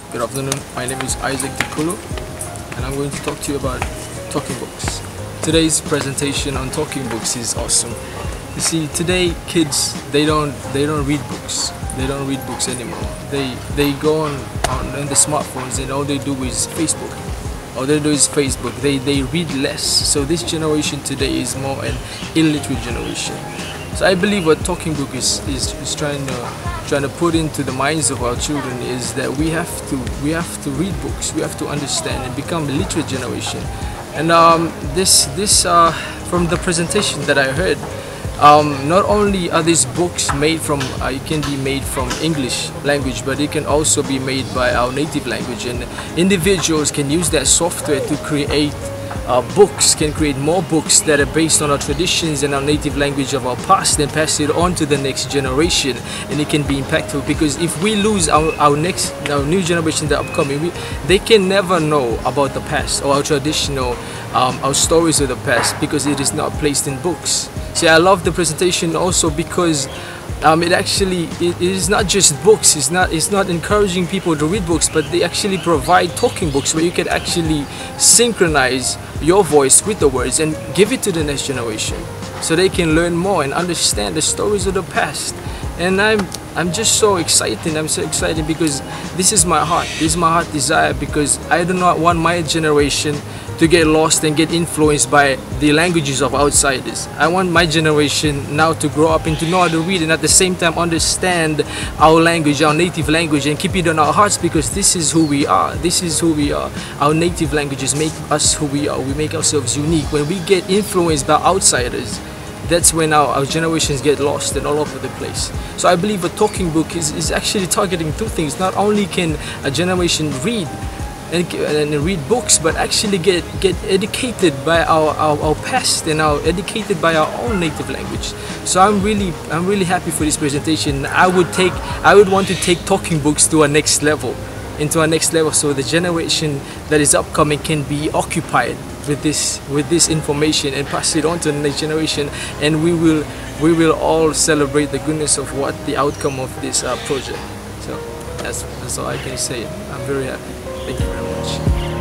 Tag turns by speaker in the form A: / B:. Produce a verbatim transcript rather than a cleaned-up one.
A: Good afternoon, my name is Issac Takulu and I'm going to talk to you about talking books. Today's presentation on talking books is awesome. You see, today kids, they don't they don't read books. They don't read books anymore. They they go on, on, on the smartphones and all they do is Facebook. All they do is Facebook. They, they read less. So this generation today is more an illiterate generation. So I believe what talking book is, is, is trying to trying to put into the minds of our children is that we have to we have to read books, we have to understand and become a literate generation. And um, this this uh, from the presentation that I heard, um, not only are these books made from uh, it can be made from English language, but it can also be made by our native language, and individuals can use that software to create Uh, books, can create more books that are based on our traditions and our native language of our past and pass it on to the next generation, and it can be impactful, because if we lose our, our next our new generation, the upcoming, we, they can never know about the past or our traditional um, our stories of the past, because it is not placed in books. See, I love the presentation also because Um, it actually it, it is not just books. It's not it's not encouraging people to read books, but they actually provide talking books where you can actually synchronize your voice with the words and give it to the next generation, so they can learn more and understand the stories of the past. And I'm I'm just so excited. I'm so excited because this is my heart. This is my heart desire, because I do not want my generation to get lost and get influenced by the languages of outsiders. I want my generation now to grow up and to know how to read, and at the same time understand our language, our native language, and keep it on our hearts, because this is who we are. This is who we are. Our native languages make us who we are. We make ourselves unique. When we get influenced by outsiders, that's when our, our generations get lost and all over the place. So I believe a talking book is, is actually targeting two things. Not only can a generation read and, and read books, but actually get get educated by our, our, our past and our educated by our own native language. So I'm really I'm really happy for this presentation. I would take I would want to take talking books to a next level, into a next level, so the generation that is upcoming can be occupied with this with this information and pass it on to the next generation, and we will we will all celebrate the goodness of what the outcome of this uh, project. So that's that's all I can say. I'm very happy. Thank you very much.